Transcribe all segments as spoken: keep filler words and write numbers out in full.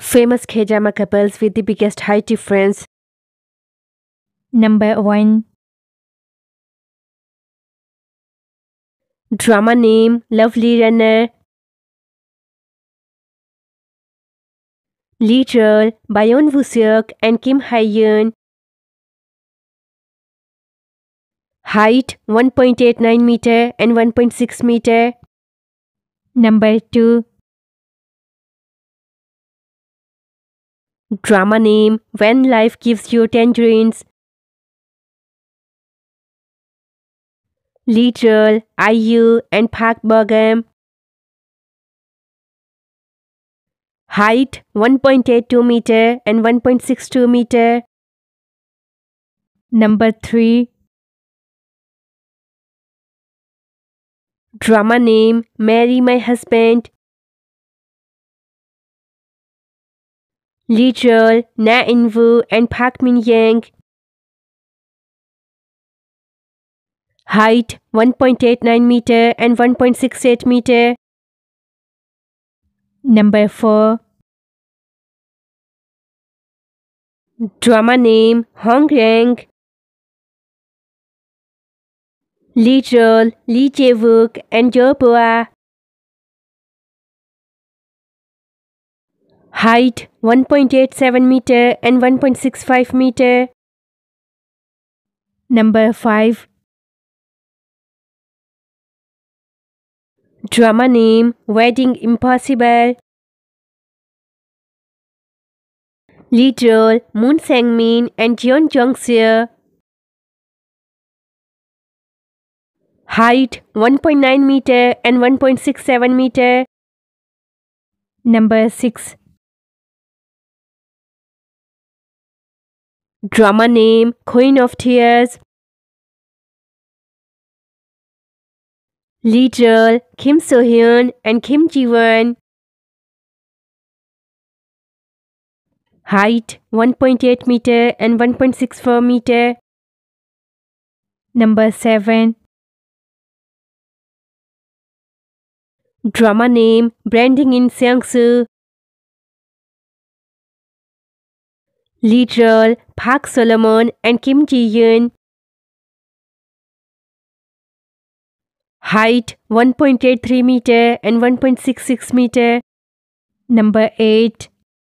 Famous K-drama couples with the biggest height difference. Number one. Drama name Lovely Runner. Lead role Bayon Woo-seok and Kim Hae-yeon. Height one point eight nine meter and one point six meter. Number two. Drama name When Life Gives You Tangerines. Lead role I U and Park Bo-gum. Height one point eight two meter and one point six two meter. Number three. Drama name Marry My Husband. Lead role Na In-woo and Park Min-young. Height one point eight nine meter and one point six eight meter. Number four. Drama name Hong-ryung. Lead role Lee Jae-wook and Jo Boa. Height one point eight seven meter and one point six five meter. Number five. Drama name Wedding Impossible. Lead role Moon Sang-min and Jeon Jong-seo. Height one point nine meter and one point six seven meter. Number six. Drama name Queen of Tears. Lead role Kim So-hyun and Kim Ji-won. Height one point eight meter and one point six four meter. Number seven. Drama name Branding in Seong-soo. Lead role Park Solomon and Kim Ji-yoon. Height one point eight three meter and one point six six meter. Number eight.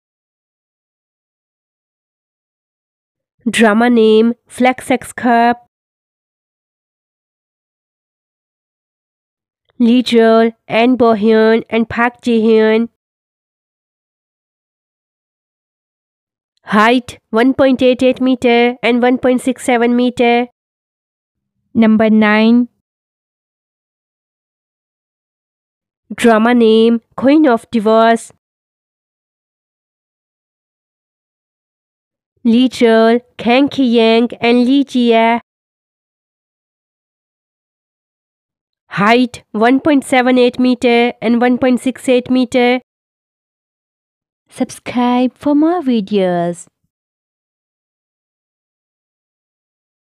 Drama name Flex X Corp. Lead role An Bo-hyun and Park Ji-hyun. Height one point eight eight meter and one point six seven meter. Number nine. Drama name Queen of Divorce. Lead role Kang Ki-young and Lee Ji-ah. Height one point seven eight meter and one point six eight meter. Subscribe for more videos.